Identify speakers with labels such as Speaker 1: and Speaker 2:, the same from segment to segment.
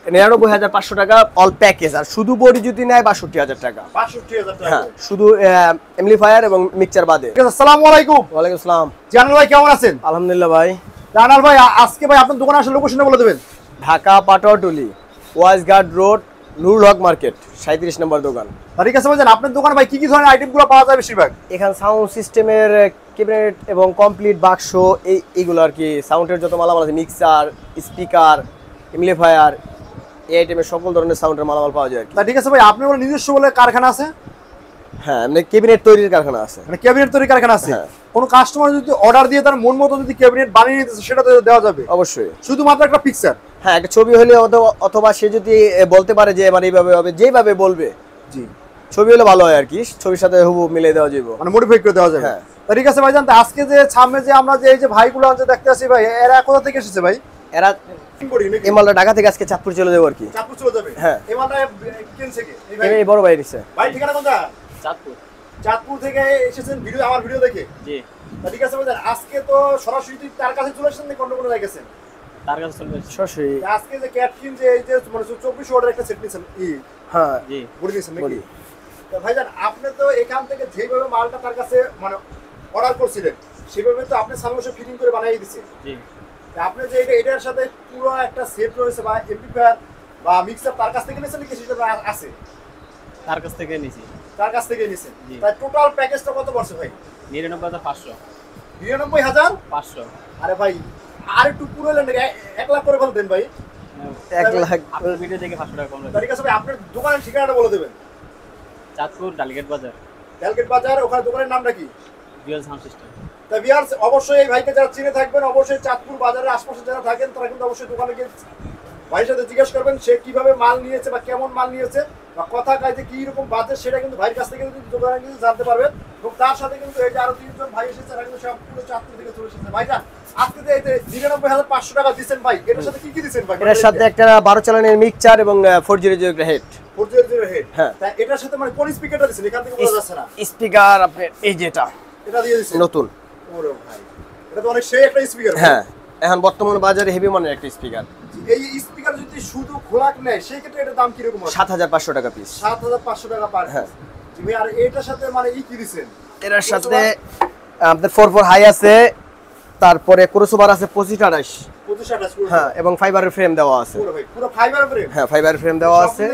Speaker 1: 99,500 টাকা all package. আর শুধু body যদি নেয় 62,000 টাকা।
Speaker 2: 62,000 টাকা।
Speaker 1: হ্যাঁ, শুধু এমপ্লিফায়ার এবং মিক্সচার বাদে।
Speaker 2: আসসালামু আলাইকুম।
Speaker 1: ওয়ালাইকুম আসসালাম।
Speaker 2: জানাল ভাই কেমন আছেন?
Speaker 1: আলহামদুলিল্লাহ ভাই।
Speaker 2: জানাল ভাই আজকে ভাই আপনার দোকানে আসলে লোকেশনটা বলে দেবেন।
Speaker 1: ঢাকা পাটোয়াটুলি ওয়াইজগার্ড road Nurul Haque market 37 number দোকান।
Speaker 2: ঠিক আছে ভাই, আপনার দোকানে ভাই কি কি ধরনের আইটেমগুলো পাওয়া যায় বেশিরভাগ?
Speaker 1: এখানে সাউন্ড সিস্টেমের ক্যাবিনেট এবং কমপ্লিট বাক্স এইগুলো আর কি, সাউন্ডের যত মালামাল আছে, মিক্সার, স্পিকার, এমপ্লিফায়ার, এই আইটেমের সকল ধরনের সাউন্ডের মালামাল পাওয়া যায়।
Speaker 2: ঠিক আছে ভাই, আপনার বলে নিজস্ব বলে কারখানা আছে?
Speaker 1: হ্যাঁ, মানে ক্যাবিনেট তৈরির কারখানা আছে।
Speaker 2: মানে ক্যাবিনেট তৈরির কারখানা আছে।
Speaker 1: হ্যাঁ।
Speaker 2: কোন কাস্টমার যদি অর্ডার দিয়ে তার মন মতো যদি ক্যাবিনেট বানিয়ে নিতে সেটা তো দেওয়া যাবে?
Speaker 1: অবশ্যই।
Speaker 2: শুধুমাত্র একটা পিকচার?
Speaker 1: হ্যাঁ, একটা ছবি হলে অথবা সে যদি বলতে পারে যে আমার এইভাবে হবে, যেভাবে বলবে।
Speaker 2: জি,
Speaker 1: ছবি হলে ভালো হয় আর কি, ছবির সাথে হুবহু মিলিয়ে দেওয়া যাবে,
Speaker 2: মানে মডিফাই করে দেওয়া যাবে।
Speaker 1: হ্যাঁ।
Speaker 2: ঠিক আছে ভাই, জানতে আজকে যে সামনে যে আমরা যে এই যে ভাইগুলো আছে দেখতে আসি ভাই, এরা কোথা থেকে এসেছে ভাই?
Speaker 1: এরা এই মালটা ঢাকা থেকে আজকে চাঁদপুর চলে যাবো আর কি।
Speaker 2: চাঁদপুর চলে যাবে?
Speaker 1: হ্যাঁ।
Speaker 2: এই মালটা কিনছে কে?
Speaker 1: এই বড় ভাই নিছে।
Speaker 2: ভাই ঠিকানা কোনটা?
Speaker 3: চাঁদপুর।
Speaker 2: চাঁদপুর থেকে এসেছেন ভিডিও, আমার ভিডিও দেখে?
Speaker 3: জি।
Speaker 2: ঠিক আছে ভাই, আজকে তো সরাসরি তার কাছে চলে এসেছেন নাকি অন্য কোনো জায়গায় গেছেন?
Speaker 3: তার কাছে চলে এসেছি।
Speaker 1: সরাসরি।
Speaker 2: আজকে যে ক্যাটকিন যে এই যে মানে 24 অর্ডার একটা সেট নিছেন
Speaker 1: হ্যাঁ,
Speaker 3: জি।
Speaker 2: বলে দিয়েছেন নাকি? তো ভাইজান আপনি তো এখান থেকে যেভাবে মালটা তার কাছে মানে অর্ডার করছিলেন সেভাবে তো আপনি সামনে ফিটিং করে বানিয়ে দিয়েছেন।
Speaker 3: জি।
Speaker 2: আপনি যে এটার সাথে পুরো একটা সেট রয়েছে বা এমপ্লিফায়ার বা মিক্সার তার কাছ থেকে নিয়েছেন নাকি সেটা আছে?
Speaker 3: তার কাছ থেকে নিয়েছি।
Speaker 2: তার কাছ থেকে নিয়েছেন। তাই টোটাল প্যাকেজটা কত পড়ছে ভাই?
Speaker 3: 99,500।
Speaker 2: 99,500? আরে ভাই আর একটু পুরো হলেন 1 লাখ করে বলতেন ভাই।
Speaker 1: 1 লাখ
Speaker 3: আপনার ভিডিও দেখে 500 টাকা কম লাগে।
Speaker 2: ঠিক আছে ভাই, আপনার দোকানের ঠিকানাটা বলে দেবেন।
Speaker 3: চাঁদপুর ডালিগেট বাজার।
Speaker 2: ডালিগেট বাজার, ওখানে দোকানের নামটা কি?
Speaker 3: Dual sound system.
Speaker 2: তা ভিউয়ার্স অবশ্যই এই ভাইকে যারা চিনে থাকবেন, অবশ্যই চাঁদপুর বাজারের আশপাশে যারা থাকেন তারা কিন্তু অবশ্যই দোকানে গিয়ে ভাইয়ের সাথে জিজ্ঞেস করবেন সে কিভাবে মাল নিয়েছে বা কেমন মাল নিয়েছে বা কথা কাজে কি রকম বাজেট সেটা কিন্তু ভাইয়ের কাছ থেকে কিন্তু দোকানে কিন্তু জানতে পারবেন। এবং তার সাথে কিন্তু এই যে আরো 3 জন ভাই এসেছে, তারা কিন্তু সব পুরো চাঁদপুর থেকে চলে এসেছে। ভাইজান আজকে যে এই যে 99,500 টাকা দিচ্ছেন ভাই, এটার সাথে কি কি দিচ্ছেন ভাই?
Speaker 1: এটার সাথে একটা 12 চালানের মিক্সচার এবং 400 হেড।
Speaker 2: 400 হেড?
Speaker 1: হ্যাঁ।
Speaker 2: তা এটার সাথে মানে কোন স্পিকারটা দিচ্ছেন এখান থেকে বোঝা যাচ্ছে না।
Speaker 1: স্পিকার আপনি এই যেটা
Speaker 2: এটা দিয়ে দিচ্ছেন
Speaker 1: নতুন।
Speaker 2: ওরে ভাই, এটা তো অনেক সেই একটা স্পিকার।
Speaker 1: হ্যাঁ, এখন বর্তমানে বাজারে হেভি মানের একটা স্পিকার।
Speaker 2: এই স্পিকার যদি শুধু খোলাক নেয় সেই ক্ষেত্রে এটার দাম কি রকম আছে?
Speaker 1: 7,500 টাকা পিস।
Speaker 2: 7,500 টাকা পার।
Speaker 1: হ্যাঁ।
Speaker 2: ভাই আর এটার সাথে মানে কি দিবেন?
Speaker 1: এর সাথে আপনাদের 4 হাই আছে, তারপরে ক্রসওভার আছে 25-28।
Speaker 2: 25-28।
Speaker 1: হ্যাঁ, এবং ফাইবারের ফ্রেম দেওয়া আছে।
Speaker 2: পুরো ভাই পুরো ফাইবার ফ্রেম?
Speaker 1: হ্যাঁ, ফাইবারের ফ্রেম দেওয়া আছে।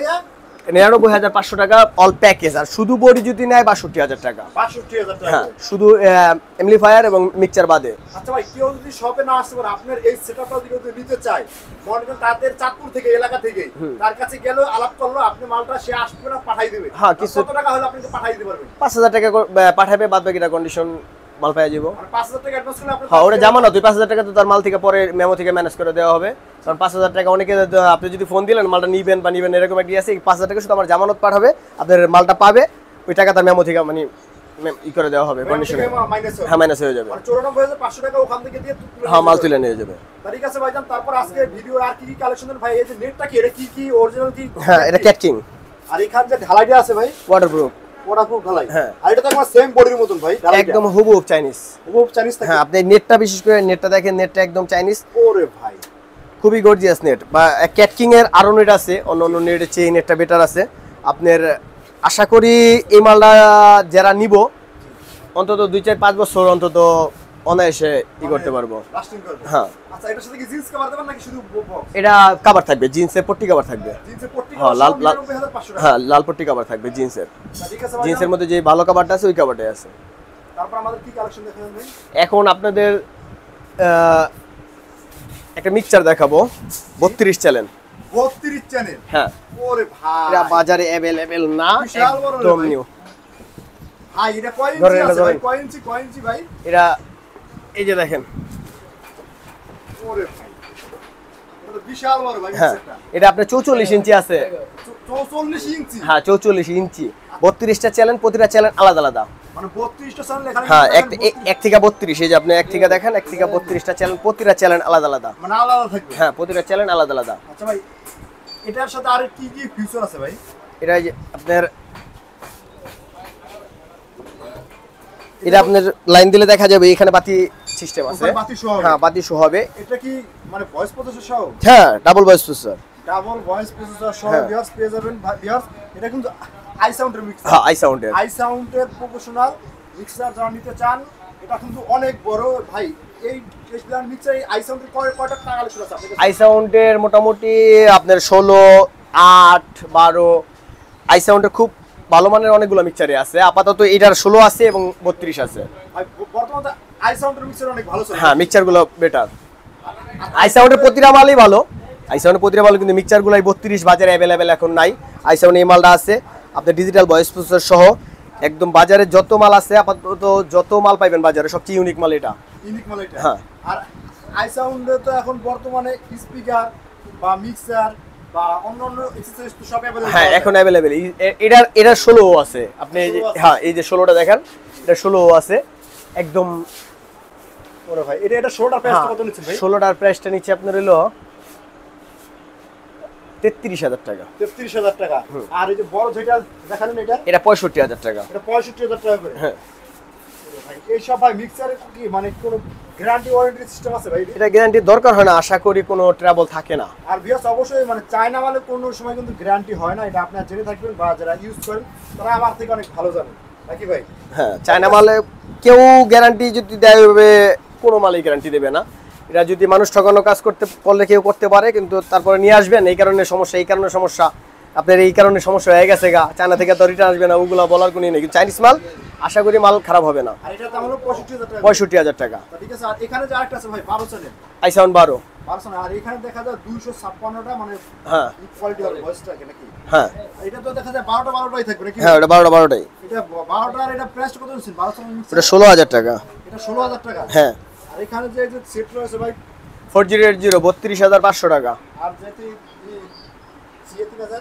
Speaker 1: 99,500 টাকা অল প্যাকেজ। আর শুধু বডি যদি নেয় 62,000 টাকা।
Speaker 2: 62,000 টাকা?
Speaker 1: হ্যাঁ, শুধু এমপ্লিফায়ার এবং মিক্সচার বাদে।
Speaker 2: আচ্ছা ভাই, কেউ যদি শপে না আসতে পারে আপনার এই সেটআপটা যদি নিতে চায়, মনে করেন তাদের চাঁদপুর থেকে এলাকা থেকে তার কাছে গেল আলাপ করলো, আপনি মালটা সে আসবে না পাঠাই দিবে?
Speaker 1: হ্যাঁ, কিছু
Speaker 2: কত টাকা হলে আপনি পাঠাই দিতে পারবেন?
Speaker 1: 5,000 টাকা পাঠাবে, বাদ বাকিটা কন্ডিশন মাল পাওয়া যাবে।
Speaker 2: মানে 5,000 টাকা অ্যাডভান্স করলে আপনি?
Speaker 1: হ্যাঁ, ওটা জামানত। তুই 5,000 টাকা তো তার মাল থেকে পরে মেমো থেকে ম্যানেজ করে দেওয়া হবে। কারণ 5,000 টাকা অনেকে আপনি যদি ফোন দিলেন মালটা নিবেন বা নিবেন এরকম একটা আছে, 5,000 টাকা শুধু আমার জামানত পাঠাবে, আপনার মালটা পাবে, ওই টাকা তার মেমো থেকে মানে ই করে দেওয়া হবে কন্ডিশনে। হ্যাঁ, মাইনাস হয়ে যাবে।
Speaker 2: মানে 94,500 টাকা ওখান থেকে দিয়ে
Speaker 1: হ্যাঁ, মাল তুলে নিয়ে যাবে।
Speaker 2: ঠিক আছে ভাইজান, তারপর আজকে ভিডিও আর কি কি কালেকশন ভাই? এই যে নেটটা কি, এটা কি অরিজিনাল কি?
Speaker 1: হ্যাঁ, এটা ক্যাটকিং।
Speaker 2: আর এখান যে ঢালাইটা আছে ভাই
Speaker 1: ওয়াটারপ্রুফ।
Speaker 2: ওয়াটারপ্রুফ ঢালাই?
Speaker 1: হ্যাঁ।
Speaker 2: আর এটা তো একদম সেম বডির মতন ভাই,
Speaker 1: একদম হুবহু চাইনিজ।
Speaker 2: হুবহু চাইনিজ থাকে?
Speaker 1: হ্যাঁ, আপনি নেটটা বিশেষ করে নেটটা দেখেন, নেটটা একদম চাইনিজ।
Speaker 2: ওরে ভাই,
Speaker 1: খুবই গর্জিয়াস নেট। বা ক্যাটকিং এর আরো নেট আছে, অন্য অন্য নেটের চেয়ে নেটটা বেটার আছে। আপনার আশা করি এই মালটা যারা নিব অন্তত 2-4-5 বছর অন্তত অনায়াসে করতে পারবো।
Speaker 2: লাস্টিং করবে?
Speaker 1: হ্যাঁ।
Speaker 2: আচ্ছা, এটার সাথে কি জিন্স কভার দেবেন নাকি শুধু বক্স?
Speaker 1: এটা কভার থাকবে, জিন্সের পট্টি কভার থাকবে।
Speaker 2: জিন্সের পট্টি
Speaker 1: হ্যাঁ,
Speaker 2: কভার?
Speaker 1: লাল
Speaker 2: 99,500 টাকা?
Speaker 1: হ্যাঁ, লাল পট্টি কভার থাকবে জিন্সের।
Speaker 2: ঠিক আছে ভাই,
Speaker 1: জিন্সের মধ্যে যে ভালো কভারটা আছে ওই কভারটাই আছে।
Speaker 2: তারপর আমাদের কি কালেকশন দেখাবেন ভাই?
Speaker 1: এখন আপনাদের একটা মিক্সচার দেখাবো 32 চ্যানেল।
Speaker 2: 32 চ্যানেল?
Speaker 1: হ্যাঁ।
Speaker 2: ওরে ভাই,
Speaker 1: এটা বাজারে अवेलेबल না,
Speaker 2: বিশাল বড়
Speaker 1: একদম
Speaker 2: ভাই।
Speaker 1: নিউ।
Speaker 2: ভাই এটা কয় ইঞ্চি আছে ভাই? কয় ইঞ্চি ভাই?
Speaker 1: এটা এই যে দেখেন।
Speaker 2: ওরে ভাই, এটা তো বিশাল বড় ভাই
Speaker 1: হ্যাঁ,
Speaker 2: সেটটা।
Speaker 1: এটা আপনার 44 ইঞ্চি আছে।
Speaker 2: 44 ইঞ্চি?
Speaker 1: হ্যাঁ, 44 ইঞ্চি। 32টা চ্যানেল, প্রতিটা চ্যানেল আলাদা আলাদা।
Speaker 2: মানে 32টা চ্যানেল এখানে?
Speaker 1: হ্যাঁ, এক থেকে 32। এই যে আপনি এক থেকে দেখেন, এক থেকে 32টা চ্যানেল, প্রতিটা চ্যানেল আলাদা আলাদা।
Speaker 2: মানে আলাদা থাকবে?
Speaker 1: হ্যাঁ, প্রতিটা চ্যানেল আলাদা আলাদা।
Speaker 2: আচ্ছা ভাই, এটার সাথে আর কি কি ফিচার আছে ভাই?
Speaker 1: এটা যে আপনার এটা আপনার লাইন দিলে দেখা যাবে এখানে বাতি সিস্টেম আছে।
Speaker 2: বাতি সহ?
Speaker 1: হ্যাঁ, বাতি সহ হবে।
Speaker 2: এটা কি মানে ভয়েস প্রসেসর সহ?
Speaker 1: হ্যাঁ, double voice processor.
Speaker 2: Double voice processor সহ
Speaker 1: হ্যাঁ।
Speaker 2: ভিউয়ার্স পেয়ে যাবেন ভিউয়ার্স। এটা কিন্তু আই সাউন্ডের মিক্সার,
Speaker 1: হ্যাঁ, iSound-এর।
Speaker 2: আই সাউন্ডের প্রফেশনাল মিক্সার যারা নিতে চান, এটা কিন্তু অনেক বড় ভাই। এই টেসলা মিক্সার এই আই সাউন্ডের কয়টা টাকা কালেকশন আছে আপনাদের কাছে?
Speaker 1: iSound-এর মোটামুটি আপনার 16, 8, 12 iSound-এর খুব ভালো মানের অনেকগুলো মিক্সারে আছে। আপাতত এটার 16 আছে এবং 32 আছে।
Speaker 2: ভাই, বর্তমানে আই সাউন্ডের মিক্সার অনেক ভালো চলে।
Speaker 1: হ্যাঁ, মিক্সারগুলো বেটার। iSound-এর প্রতিটা মালই ভালো, iSound-এর প্রতিটা ভালো, কিন্তু মিক্সারগুলাই 32 বাজারে অ্যাভেলেবেল এখন নাই। iSound এই মালটা আছে আপনার ডিজিটাল ভয়েস প্রসেসর সহ, একদম বাজারে যত মাল আছে আপাতত যত মাল পাইবেন বাজারে সবচেয়ে ইউনিক মাল এটা।
Speaker 2: ইউনিক মাল এটা।
Speaker 1: হ্যাঁ।
Speaker 2: আর আই সাউন্ডে তো এখন বর্তমানে স্পিকার বা মিক্সার বা অন্যান্য এক্সেসরিজ তো সব अवेलेबल।
Speaker 1: হ্যাঁ, এখন অ্যাভেলেবেল। এটার 16 আছে। আপনি এই যে
Speaker 2: 16 আছে।
Speaker 1: হ্যাঁ, এই যে 16টা দেখেন, এটা 16 আছে একদম।
Speaker 2: ওরে ভাই, এটা 16টার প্রাইস কত নিচ্ছেন ভাই?
Speaker 1: 16টার প্রাইসটা নিচে আপনার হলো 33,000 টাকা।
Speaker 2: 33,000 টাকা। আর এই যে বড় যেটা দেখালেন এটা
Speaker 1: এটা 65,000 টাকা।
Speaker 2: এটা 65,000 টাকা করে।
Speaker 1: হ্যাঁ,
Speaker 2: ওরে ভাই, এই সব ভাই মিক্সারে কি মানে কোনো গ্যারান্টি ওয়ারেন্টি সিস্টেম আছে ভাই?
Speaker 1: এটা গ্যারান্টি দরকার হয় না, আশা করি কোনো ট্রাবল থাকে না।
Speaker 2: আর ভিউয়ার্স অবশ্যই মানে চায়না মালে কোনো সময় কিন্তু গ্যারান্টি হয় না, এটা আপনারা জেনে থাকবেন বা যারা ইউজ করেন তারা আমার থেকে অনেক ভালো জানেন নাকি ভাই?
Speaker 1: হ্যাঁ, চায়না মালে কেউ গ্যারান্টি যদি দেয় ওইভাবে কোনো মালই গ্যারান্টি দেবে না। এটা যদি মানুষ ঠকানো কাজ করলে কেউ করতে পারে, কিন্তু তারপরে নিয়ে আসবেন এই কারণে সমস্যা, এই কারণে সমস্যা, আপনার এই কারণে সমস্যা হয়ে গেছে গা, চায়না থেকে তো রিটার্ন আসবে না, ওগুলো বলার কোনো নেই। কিন্তু চাইনিজ মাল আশা করি মাল খারাপ হবে না।
Speaker 2: আর এটা দাম হলো 65,000 টাকা।
Speaker 1: 65,000 টাকা।
Speaker 2: তা ঠিক আছে। আর এখানে যে আরেকটা আছে ভাই 12 চ্যানেল,
Speaker 1: iSound 12।
Speaker 2: 12 চ্যানেল। আর এখানে দেখা যায় 256টা মানে
Speaker 1: হ্যাঁ
Speaker 2: কোয়ালিটি হবে ভয়েসটা নাকি?
Speaker 1: হ্যাঁ
Speaker 2: আর এটা তো দেখা যায় 12টাই থাকবে নাকি?
Speaker 1: হ্যাঁ, ওটা 12টাই।
Speaker 2: এটা 12টা। আর এটা প্রাইস কত নিচ্ছেন 12 চ্যানেল মিক্সার?
Speaker 1: ওটা 16,000 টাকা।
Speaker 2: এটা 16,000 টাকা।
Speaker 1: হ্যাঁ,
Speaker 2: আর এখানে যে সেট রয়েছে ভাই
Speaker 1: 4080 32,500 টাকা।
Speaker 2: আর যেটি CA3000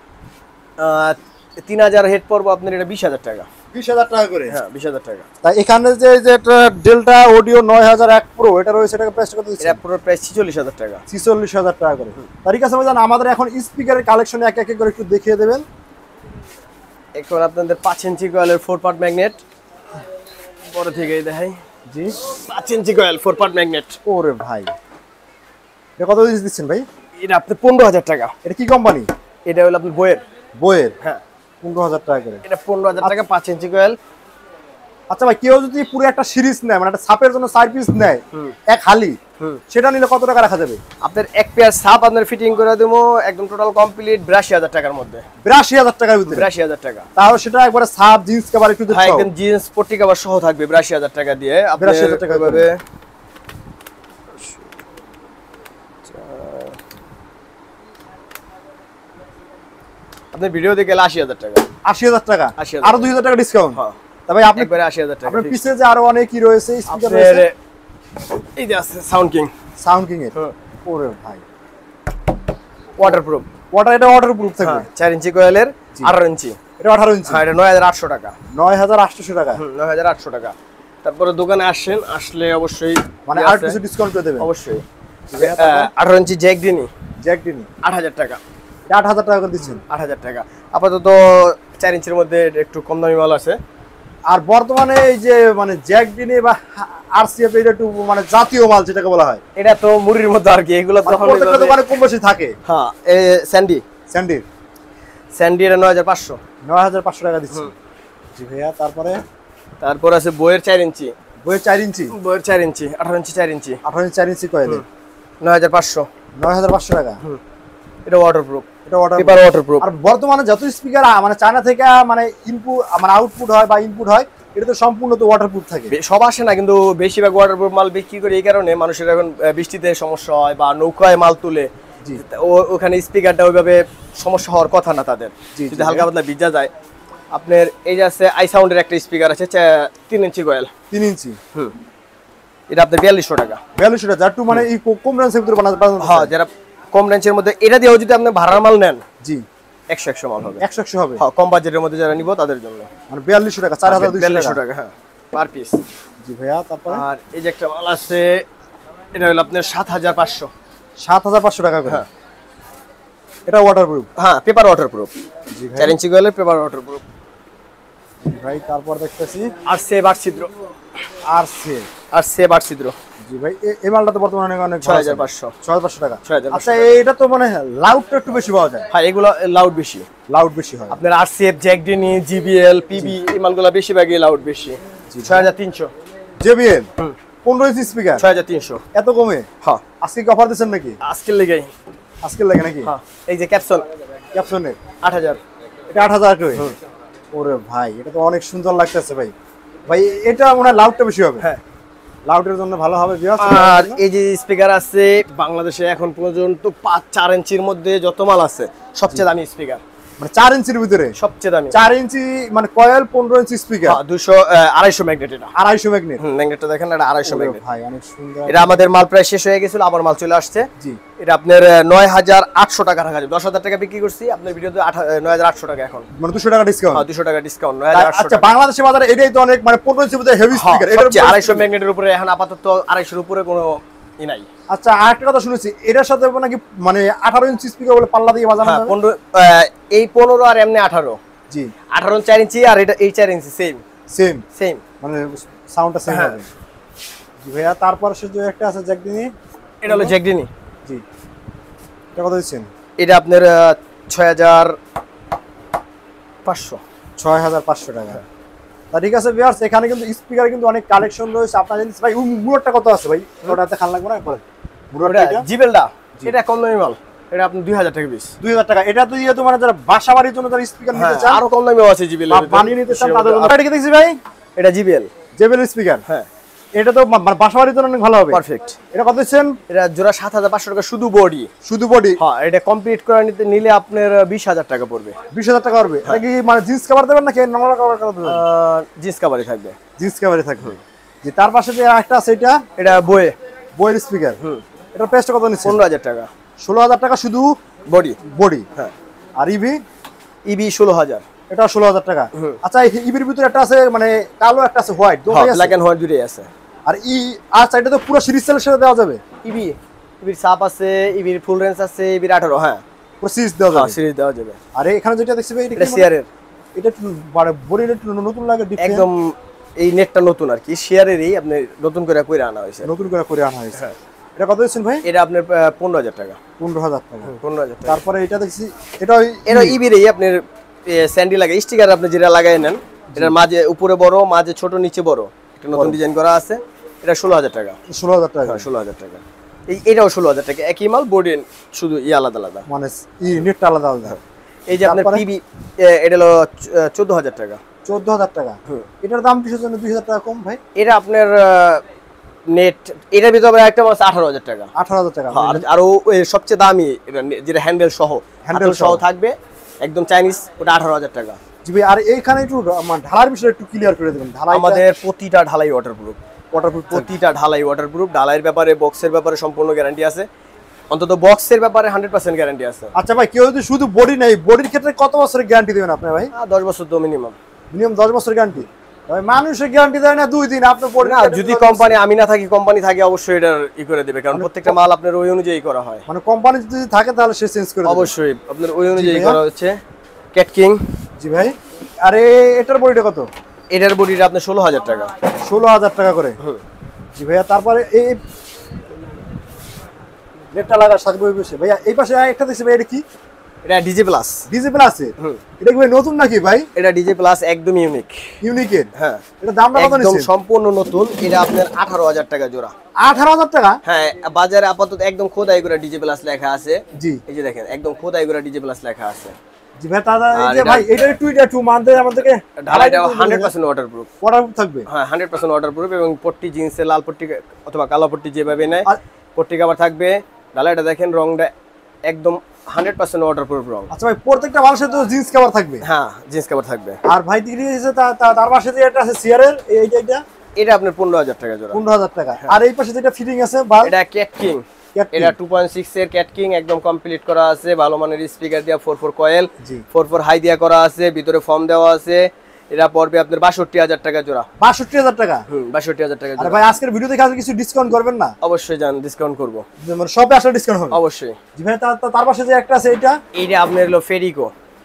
Speaker 1: 3000 হেড পড়বো আপনার, এটা 20,000 টাকা।
Speaker 2: 20,000 টাকা করে।
Speaker 1: হ্যাঁ, 20,000 টাকা।
Speaker 2: তাই এখানে যে একটা ডেল্টা অডিও 9001 প্রো এটা রয়েছে, এটাকে প্রাইস কত দিচ্ছেন?
Speaker 1: এটা পুরো প্রাইস 46,000 টাকা।
Speaker 2: 46,000 টাকা করে। তার ঠিক আছে ভাইজান, আমাদের এখন স্পিকারের কালেকশন এক এক করে একটু দেখিয়ে দেবেন।
Speaker 1: এখন আপনাদের 5 ইঞ্চি কয়েলের 4 পার্ট ম্যাগনেট, বড় থেকেই দেখাই।
Speaker 2: জি,
Speaker 1: 5 ইঞ্চি কয়েল 4 পার্ট ম্যাগনেট।
Speaker 2: ওরে ভাই, এটা কত দিচ্ছেন ভাই?
Speaker 1: এটা আপনার 15,000 টাকা।
Speaker 2: এটা কি কোম্পানি?
Speaker 1: এটা হলো আপনার বইয়ের।
Speaker 2: বইয়ের।
Speaker 1: হ্যাঁ,
Speaker 2: 15,000 টাকা করে।
Speaker 1: এটা 15,000 টাকা 5 ইঞ্চি কয়েল।
Speaker 2: আচ্ছা ভাই, কেউ যদি পুরো একটা সিরিজ নেয় মানে একটা সাপের জন্য 4 পিস নেয় এক হালি, সেটা নিলে কত টাকা রাখা যাবে?
Speaker 1: আপনার এক পেয়ার সাপ আপনার ফিটিং করে দেবো একদম টোটাল কমপ্লিট 82,000 টাকার মধ্যে।
Speaker 2: 82,000 টাকার ভিতরে?
Speaker 1: 82,000 টাকা।
Speaker 2: তাহলে সেটা একবারে সাপ জিন্স কভার একটু
Speaker 1: হ্যাঁ, একদম জিন্স পট্টি কভার সহ থাকবে 82,000 টাকা দিয়ে।
Speaker 2: 82,000 টাকা
Speaker 1: এভাবে আপনার ভিডিও দেখে গেলে 80,000 টাকা।
Speaker 2: 80,000 টাকা।
Speaker 1: 80,000
Speaker 2: আরো 2,000 টাকা ডিসকাউন্ট।
Speaker 1: হ্যাঁ,
Speaker 2: তবে আপনি
Speaker 1: একবারে 80,000 টাকা।
Speaker 2: আপনার পিছে যে আরো অনেক কি রয়েছে স্পিকার
Speaker 1: আপনার
Speaker 2: রয়েছে
Speaker 1: এই যে আছে সাউন্ড কিং।
Speaker 2: সাউন্ড কিং এর।
Speaker 1: হ্যাঁ।
Speaker 2: ওরে ভাই,
Speaker 1: ওয়াটারপ্রুফ।
Speaker 2: এটা ওয়াটার প্রুফ থাকবে?
Speaker 1: 4 ইঞ্চি কয়েলের 18 ইঞ্চি।
Speaker 2: এটা 18 ইঞ্চি।
Speaker 1: হ্যাঁ, এটা 9,800 টাকা।
Speaker 2: 9,800 টাকা।
Speaker 1: 9,800 টাকা। তারপরে দোকানে আসলে অবশ্যই
Speaker 2: মানে আর কিছু ডিসকাউন্ট করে দেবেন?
Speaker 1: অবশ্যই। 18 ইঞ্চি জ্যাক দিনি
Speaker 2: জ্যাক ডিনি
Speaker 1: 8,000 টাকা।
Speaker 2: 8,000 টাকা করে দিচ্ছেন?
Speaker 1: 8,000 টাকা। আপাতত 4 ইঞ্চির মধ্যে একটু কম দামি মাল আছে।
Speaker 2: আর বর্তমানে এই যে মানে জ্যাক ডিনি বা আরসিএফ এটা একটু মানে জাতীয় মাল যেটাকে বলা হয়,
Speaker 1: এটা তো মুড়ির মধ্যে আর কি, এগুলো তো
Speaker 2: মানে প্রত্যেকটা দোকানে কম বেশি থাকে।
Speaker 1: হ্যাঁ, স্যান্ডি এটা 9,500।
Speaker 2: 9,500 টাকা দিচ্ছেন। জি ভাইয়া।
Speaker 1: তারপর আছে বইয়ের 4 ইঞ্চি।
Speaker 2: বইয়ের 4 ইঞ্চি?
Speaker 1: বইয়ের 4 ইঞ্চি 18 ইঞ্চি 4 ইঞ্চি
Speaker 2: 18 ইঞ্চি 4 ইঞ্চি কয়েলে
Speaker 1: 9,500।
Speaker 2: 9,500 টাকা।
Speaker 1: এটা ওয়াটারপ্রুফ।
Speaker 2: এটা ওয়াটার
Speaker 1: পেপার ওয়াটারপ্রুফ।
Speaker 2: আর বর্তমানে যত স্পিকার মানে চায়না থেকে মানে ইনপুট মানে আউটপুট হয় বা ইনপুট হয়, এটা তো সম্পূর্ণ তো ওয়াটারপ্রুফ থাকে।
Speaker 1: সব আসে না, কিন্তু বেশিরভাগ ওয়াটারপ্রুফ মাল বিক্রি করে এই কারণে মানুষের এখন বৃষ্টিতে সমস্যা হয় বা নৌকায় মাল তুলে ওখানে স্পিকারটা ওইভাবে সমস্যা হওয়ার কথা না তাদের, যদি হালকা পাতলা ভিজা যায়। আপনার এই যে আছে iSound-এর একটা স্পিকার আছে 3 ইঞ্চি কয়েল।
Speaker 2: 3 ইঞ্চি?
Speaker 1: এটা আপনার 4200 টাকা।
Speaker 2: 4200 টাকা, যার টু মানে এই কম রেঞ্জের ভিতরে বানাতে?
Speaker 1: হ্যাঁ, যারা কম রেঞ্জের মধ্যে এটা দিয়েও যদি আপনি ভাড়ার মাল নেন,
Speaker 2: জি
Speaker 1: 100 মাল হবে।
Speaker 2: 100 হবে?
Speaker 1: হ্যাঁ, কম বাজেটের মধ্যে যারা নিব তাদের জন্য
Speaker 2: মানে 4200 টাকা, 4,200
Speaker 1: টাকা। হ্যাঁ, পার পিস।
Speaker 2: জি ভাইয়া। তারপরে
Speaker 1: আর এই যে একটা মাল আছে, এটা হলো আপনার 7,500।
Speaker 2: 7,500 টাকা করে?
Speaker 1: হ্যাঁ।
Speaker 2: এটা ওয়াটারপ্রুফ?
Speaker 1: হ্যাঁ, পেপার ওয়াটারপ্রুফ।
Speaker 2: জি ভাই।
Speaker 1: 4 ইঞ্চি কয়েলের পেপার ওয়াটারপ্রুফ।
Speaker 2: ভাই তারপর দেখতেছি
Speaker 1: আর সে বার ছিদ্র,
Speaker 2: আর সে
Speaker 1: আর সে বার ছিদ্র
Speaker 2: জি ভাই এই মালটা তো বর্তমানে অনেক
Speaker 1: 6500
Speaker 2: 6500 টাকা
Speaker 1: 6500
Speaker 2: আচ্ছা এটা তো মানে লাউডটা একটু বেশি পাওয়া যায়
Speaker 1: হ্যাঁ এগুলো লাউড বেশি,
Speaker 2: লাউড বেশি হয়
Speaker 1: আপনার আরসিএফ জ্যাকডিনি জিবিএল পিবি এই মালগুলো বেশিরভাগই লাউড বেশি। 6300
Speaker 2: জেবিএল 15 ইঞ্চি স্পিকার
Speaker 1: 6300
Speaker 2: এত কমে
Speaker 1: হ্যাঁ
Speaker 2: আজকে কি অফার দিচ্ছেন নাকি
Speaker 1: আজকের লেগে
Speaker 2: আজকে লাগে নাকি
Speaker 1: হ্যাঁ এই যে ক্যাপসুল
Speaker 2: ক্যাপশনে
Speaker 1: 8000
Speaker 2: এটা 8000 করে ওরে ভাই এটা তো অনেক সুন্দর লাগতেছে ভাই ভাই এটা মনে হয় লাউডটা বেশি হবে
Speaker 1: হ্যাঁ
Speaker 2: লাউডের জন্য ভালো হবে ভিউয়ার্স
Speaker 1: আর এই যে স্পিকার আছে বাংলাদেশে এখন পর্যন্ত 4 ইঞ্চির মধ্যে যত মাল আছে সবচেয়ে দামি স্পিকার,
Speaker 2: মানে 4 ইঞ্চির ভিতরে
Speaker 1: সবচেয়ে দামি
Speaker 2: 4 ইঞ্চি মানে কয়েল 15 ইঞ্চি স্পিকার
Speaker 1: 250 ম্যাগনেট এটা
Speaker 2: 250 ম্যাগনেট
Speaker 1: ম্যাগনেটটা দেখেন এটা 250 ম্যাগনেট।
Speaker 2: ভাই অনেক সুন্দর
Speaker 1: এটা আমাদের মাল প্রায় শেষ হয়ে গেছিল আবার মাল চলে আসছে।
Speaker 2: জি
Speaker 1: এটা আপনার 9800 টাকা রাখা যাবে, 10000 টাকা বিক্রি করছি আপনার ভিডিওতে 9800 টাকা এখন,
Speaker 2: মানে 200 টাকা ডিসকাউন্ট
Speaker 1: 200 টাকা ডিসকাউন্ট 9800
Speaker 2: আচ্ছা
Speaker 1: টাকা।
Speaker 2: বাংলাদেশের বাজারে এটাই তো অনেক মানে 15 ইঞ্চির ভিতরে হেভি স্পিকার
Speaker 1: এটা 250 ম্যাগনেটের উপরে এখন আপাতত 250 এর উপরে কোনো ই নাই।
Speaker 2: আচ্ছা আরেকটা কথা শুনেছি এটার সাথে নাকি মানে 18 ইঞ্চি স্পিকার বলে পাল্লা দিয়ে বাজানো
Speaker 1: হ্যাঁ
Speaker 2: যাবে
Speaker 1: 15 এই 15 আর এমনি 18
Speaker 2: জি
Speaker 1: 18 4 ইঞ্চি আর এটা এই 4 ইঞ্চি সেম
Speaker 2: সেম
Speaker 1: সেম
Speaker 2: মানে সাউন্ডটা সেম
Speaker 1: হ্যাঁ।
Speaker 2: হবে জি ভাইয়া তারপর শুধু একটা আছে জ্যাকডিনি
Speaker 1: এটা হলো জ্যাকডিনি,
Speaker 2: জি এটা কত দিচ্ছেন
Speaker 1: এটা আপনার 6500
Speaker 2: 6500 টাকা তা ঠিক আছে ভিউয়ার্স এখানে কিন্তু স্পিকার কিন্তু অনেক কালেকশন রয়েছে আপনার জানেন ভাই মুরটটা কত আছে ভাই ওটাতে খান লাগবে না পরে মুরটটা
Speaker 1: ওটা জিবেলটা এটা কম দামি মাল, এটা আপনি 2000 টাকা পিস
Speaker 2: 2000 টাকা এটা তো দিয়ে তো মানে যারা বাসা বাড়ির জন্য যারা স্পিকার নিতে চান
Speaker 1: আরো কম দামি আছে জিবেল
Speaker 2: বা বানিয়ে নিতে চান তাদের জন্য এটা কি দেখছি ভাই
Speaker 1: এটা জিবেল
Speaker 2: জেবেল স্পিকার
Speaker 1: হ্যাঁ
Speaker 2: এটা তো মানে বাসা বাড়ির জন্য অনেক ভালো হবে
Speaker 1: পারফেক্ট।
Speaker 2: এটা কত দিচ্ছেন
Speaker 1: এটা জোড়া 7500 টাকা শুধু বডি,
Speaker 2: শুধু বডি
Speaker 1: হ্যাঁ এটা কমপ্লিট করে নিলে আপনার 20000 টাকা পড়বে।
Speaker 2: 20000 টাকা করবে এটা কি মানে জিন্স কভার দেবেন নাকি নরমাল কভার দেবেন
Speaker 1: জিন্স কাভারই থাকবে,
Speaker 2: জিন্স কভারে থাকবে জি তার পাশে যে একটা আছে এটা
Speaker 1: এটা বয়ে
Speaker 2: বয়ের স্পিকার এটার প্রাইসটা কত নিচ্ছে
Speaker 1: 15000 টাকা
Speaker 2: 16000 টাকা শুধু
Speaker 1: বডি
Speaker 2: বডি
Speaker 1: হ্যাঁ,
Speaker 2: আর ইবি
Speaker 1: ইবি 16000
Speaker 2: এটা 16000 টাকা আচ্ছা ইবির ভিতরে একটা আছে মানে কালো একটা আছে হোয়াইট
Speaker 1: হ্যাঁ ব্ল্যাক এন্ড হোয়াইট দুটোই আছে।
Speaker 2: আর আর সাইডে তো পুরো সিরিজ সেলের সাথে দেওয়া যাবে
Speaker 1: ইবির সাপ আছে, ইবির ফুল রেঞ্জ আছে, ইবির 18 হ্যাঁ
Speaker 2: পুরো সিরিজ দেওয়া
Speaker 1: হ্যাঁ
Speaker 2: যাবে
Speaker 1: সিরিজ দেওয়া যাবে।
Speaker 2: আর এখানে যেটা দেখছি ভাই
Speaker 1: এটা শেয়ারের
Speaker 2: এটা একটু মানে বডির একটু নতুন লাগে ডিফারেন্ট
Speaker 1: একদম এই নেটটা নতুন আর কি শেয়ারেরই আপনি নতুন করে কইরা আনা হয়েছে।
Speaker 2: নতুন করে আনা হয়েছে এটা কত দিচ্ছেন ভাই
Speaker 1: এটা আপনার 15000 টাকা
Speaker 2: 15000 টাকা
Speaker 1: 15000 টাকা।
Speaker 2: তারপরে এটা দেখছি এটা
Speaker 1: এটা ইবিরই আপনার স্যান্ডি লাগে স্টিকার আপনি যেটা লাগাই নেন এটার মাঝে উপরে বড় মাঝে ছোট নিচে বড় একটা নতুন ডিজাইন করা আছে, এটা 16000 টাকা
Speaker 2: 16000 টাকা
Speaker 1: হ্যাঁ 16000 টাকা। এটাও 16000 টাকা একই মাল বডি শুধু আলাদা আলাদা,
Speaker 2: মানে নেটটা আলাদা আলাদা
Speaker 1: এই যে আপনার
Speaker 2: তারপরে?
Speaker 1: পিবি এটা হলো 14000 টাকা
Speaker 2: 14000 টাকা এটার দাম কিসের জন্য 2000 টাকা কম ভাই
Speaker 1: এটা আপনার নেট এটার ভিতরে একটা আছে 18000 টাকা
Speaker 2: 18000 টাকা
Speaker 1: হ্যাঁ, আর সবচেয়ে দামি এটা যেটা হ্যান্ডেল সহ
Speaker 2: হ্যান্ডেল
Speaker 1: সহ থাকবে একদম চাইনিজ, ওটা 18000 টাকা।
Speaker 2: জি ভাই আর এইখানে একটু মানে ঢালার বিষয়টা একটু ক্লিয়ার করে দেবেন ঢালাই
Speaker 1: আমাদের প্রতিটা ঢালাই ওয়াটারপ্রুফ, প্রতিটা ঢালাই ওয়াটারপ্রুফ, ঢালাইয়ের ব্যাপারে বক্সের ব্যাপারে সম্পূর্ণ গ্যারান্টি আছে, অন্তত বক্সের ব্যাপারে 100% গ্যারান্টি আছে।
Speaker 2: আচ্ছা ভাই কেউ যদি শুধু বডি নেই বডির ক্ষেত্রে কত বছরের গ্যারান্টি দেবেন আপনি ভাই
Speaker 1: 10 বছর তো মিনিমাম।
Speaker 2: মিনিমাম 10 বছরের গ্যারান্টি ভাই মানুষের গ্যারান্টি দেয় না 2 দিন আপনার বডি
Speaker 1: না যদি কোম্পানি আমি না থাকি কোম্পানি থাকে অবশ্যই এটার ই করে দেবে, কারণ প্রত্যেকটা মাল আপনার ওই অনুযায়ী করা হয়।
Speaker 2: মানে কোম্পানি যদি থাকে তাহলে সে চেঞ্জ করে দেবে
Speaker 1: অবশ্যই আপনার ওই অনুযায়ী
Speaker 2: ভাইয়া।
Speaker 1: করা হচ্ছে। ক্যাট কিং
Speaker 2: জি ভাই আরে এটার বডিটা কত
Speaker 1: এটার বডিটা আপনার 16000 টাকা
Speaker 2: 16000 টাকা করে জি ভাইয়া তারপরে এই নেটটা লাগা সাথে বই বসে ভাইয়া এই পাশে একটা দেখছি ভাই এটা কি
Speaker 1: এটা ডিজে প্লাস,
Speaker 2: ডিজে প্লাস এটা কি ভাই নতুন নাকি ভাই
Speaker 1: এটা ডিজে প্লাস একদম ইউনিক
Speaker 2: ইউনিকের
Speaker 1: হ্যাঁ
Speaker 2: এটা দামটা কত
Speaker 1: একদম
Speaker 2: নিচ্ছে
Speaker 1: সম্পূর্ণ নতুন, এটা আপনার 18000 টাকা জোড়া
Speaker 2: 18000 টাকা
Speaker 1: হ্যাঁ। বাজারে আপাতত একদম খোদাই করে ডিজে প্লাস লেখা আছে,
Speaker 2: জি
Speaker 1: এই যে দেখেন একদম খোদাই করে ডিজে প্লাস লেখা আছে।
Speaker 2: জি ভাই দাদা এই
Speaker 1: আর
Speaker 2: যে
Speaker 1: এটা-
Speaker 2: ভাই এটা একটু মানতে আমাদেরকে
Speaker 1: ঢালাইটা 100% ওয়াটারপ্রুফ
Speaker 2: ওয়াটারপ্রুফ থাকবে
Speaker 1: হ্যাঁ 100% ওয়াটারপ্রুফ এবং পট্টি জিন্সের লাল পট্টি অথবা কালো পট্টি যেভাবে নেয়
Speaker 2: আর-
Speaker 1: পট্টি কাভার থাকবে। ঢালাইটা দেখেন রংটা একদম 100% ওয়াটারপ্রুফ রং,
Speaker 2: আচ্ছা ভাই প্রত্যেকটা মানুষের তো জিন্স কভার থাকবে
Speaker 1: হ্যাঁ জিন্স কাভার থাকবে।
Speaker 2: আর ভাই দিকে এসে তার পাশে যে একটা আছে সিয়ারের এইটা
Speaker 1: এটা আপনার 15000 টাকা জোড়া।
Speaker 2: 15000 টাকা আর এই পাশে যেটা ফিটিং আছে বা
Speaker 1: এটা ক্যাট কিং,
Speaker 2: Cat King।
Speaker 1: এটা 2.6 এর ক্যাট কিং একদম কমপ্লিট করা আছে, ভালো মানের স্পিকার দিয়া 44 কয়েল
Speaker 2: জি
Speaker 1: 44 হাই দিয়া করা আছে, ভিতরে ফর্ম দেওয়া আছে। এটা পড়বে আপনার 62000 টাকা জোড়া
Speaker 2: 62000 টাকা
Speaker 1: 62000 টাকা
Speaker 2: আরে
Speaker 1: জোড়া।
Speaker 2: ভাই আজকের ভিডিও দেখে আজকে কিছু ডিসকাউন্ট করবেন না
Speaker 1: অবশ্যই জান ডিসকাউন্ট করব
Speaker 2: মানে শপে আসলে ডিসকাউন্ট হবে
Speaker 1: অবশ্যই।
Speaker 2: জি ভাই তার পাশে যে একটা আছে এটা
Speaker 1: এইটা আপনার হলো ফেরিকো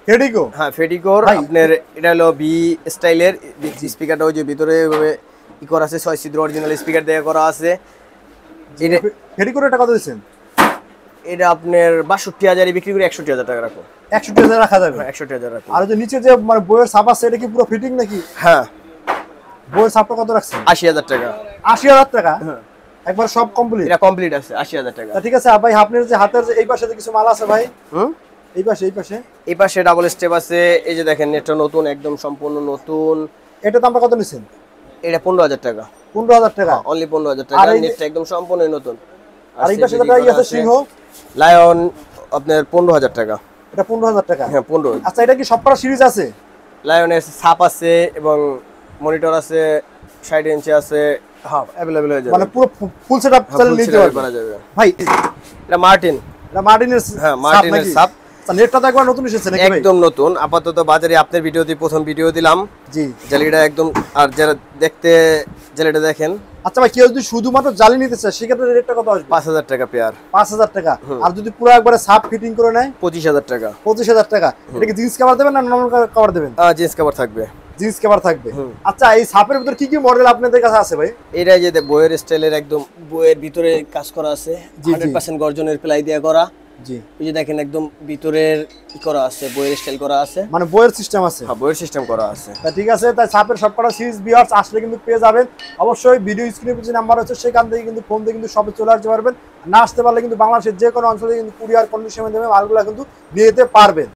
Speaker 2: ফেডিকো
Speaker 1: হ্যাঁ ফেডিকোর
Speaker 2: ভাই,
Speaker 1: আপনার এটা হলো বি স্টাইলের স্পিকারটা ওই যে ভিতরে ওইভাবে ই করা আছে 6 ছিদ্র অরিজিনাল স্পিকার দিয়ে করা আছে। এটা
Speaker 2: ফেডিকোর এটা কত দিচ্ছেন?
Speaker 1: এটা আপনার 62,000 বিক্রি করে 61,000 টাকা রাখো।
Speaker 2: 61,000 রাখা যাবে।
Speaker 1: 61,000 রাখো।
Speaker 2: আর যে নিচে যে মানে বইয়ের ছাপ আছে এটা কি পুরো ফিটিং নাকি?
Speaker 1: হ্যাঁ
Speaker 2: বইয়ের ছাপটা কত রাখছেন?
Speaker 1: 80,000 টাকা।
Speaker 2: 80,000 টাকা একবার সব কমপ্লিট।
Speaker 1: এটা কমপ্লিট আছে 80,000 টাকা।
Speaker 2: ঠিক আছে ভাই, আপনার যে হাতের যে এই পাশে যে কিছু মাল আছে ভাই, এই পাশে
Speaker 1: এই পাশে ডাবল স্টেপ আছে। এই যে দেখেন নেটটা নতুন, একদম সম্পূর্ণ নতুন।
Speaker 2: এটা দামটা কত নিছেন?
Speaker 1: এটা 15,000 টাকা।
Speaker 2: 15,000 টাকা
Speaker 1: অনলি 15,000 টাকা।
Speaker 2: আর এই যে-
Speaker 1: নেটটা একদম সম্পূর্ণ নতুন।
Speaker 2: আর এই পাশে যেটা আছে সিংহ,
Speaker 1: লায়ন আপনার 15,000 টাকা।
Speaker 2: এটা 15,000 টাকা।
Speaker 1: হ্যাঁ 15।
Speaker 2: আচ্ছা, এটা কি সবকটা সিরিজ আছে?
Speaker 1: লায়নের ছাপ আছে এবং মনিটর আছে, 60 ইঞ্চি আছে। হ্যাঁ अवेलेबल হয়ে যাবে।
Speaker 2: মানে পুরো ফুল সেটআপ
Speaker 1: হ্যাঁ,
Speaker 2: চালিয়ে
Speaker 1: full
Speaker 2: নিতে
Speaker 1: setup
Speaker 2: পারবে
Speaker 1: করা যাবে।
Speaker 2: ভাই।
Speaker 1: এটা মার্টিন।
Speaker 2: এটা মার্টিনের
Speaker 1: হ্যাঁ,
Speaker 2: ছাপ
Speaker 1: মার্টিনের
Speaker 2: নাকি?
Speaker 1: ছাপ।
Speaker 2: আচ্ছা, নেটটা তো একবার নতুন এসেছে নাকি ভাই?
Speaker 1: একদম নতুন, আপাতত বাজারে আপনার ভিডিওতে প্রথম ভিডিও দিলাম।
Speaker 2: জি।
Speaker 1: জালিটা একদম, আর যারা দেখতে জালিটা দেখেন।
Speaker 2: আচ্ছা ভাই, কেউ যদি শুধুমাত্র জালি নিতে চায় সেক্ষেত্রে রেটটা কত আসবে?
Speaker 1: 5,000 টাকা পেয়ার।
Speaker 2: 5,000 টাকা। আর যদি পুরো একবারে ছাপ ফিটিং করে নেয়?
Speaker 1: 25,000 টাকা।
Speaker 2: 25,000 টাকা। এটা কি জিন্স কভার দেবেন না নরমাল কভার দেবেন?
Speaker 1: জিন্স কভার থাকবে।
Speaker 2: জিন্স কভার থাকবে। আচ্ছা, এই ছাপের ভিতর কি কি মডেল আপনাদের কাছে আছে ভাই?
Speaker 1: এটা যে বইয়ের স্টাইলের একদম বইয়ের ভিতরে কাজ করা আছে, 100% গর্জনের প্লাই দিয়ে করা।
Speaker 2: জি।
Speaker 1: এই যে দেখেন একদম ভিতরের ই করা আছে, বইয়ের স্টাইল করা আছে।
Speaker 2: মানে বইয়ের সিস্টেম আছে?
Speaker 1: হ্যাঁ, বইয়ের সিস্টেম করা আছে।
Speaker 2: তা ঠিক আছে, তাই ছাপের সবকটা সিরিজ ভিউয়ার্স আসলে কিন্তু পেয়ে যাবেন। অবশ্যই ভিডিও স্ক্রিনে যে নাম্বার আছে সেখান থেকে কিন্তু ফোন দিয়ে কিন্তু সবে চলে আসতে পারবেন। না আসতে পারলে কিন্তু বাংলাদেশের যে কোনো অঞ্চলে কিন্তু কুরিয়ার কন্ডিশনে দেবে মালগুলো কিন্তু নিয়ে যেতে পারবেন।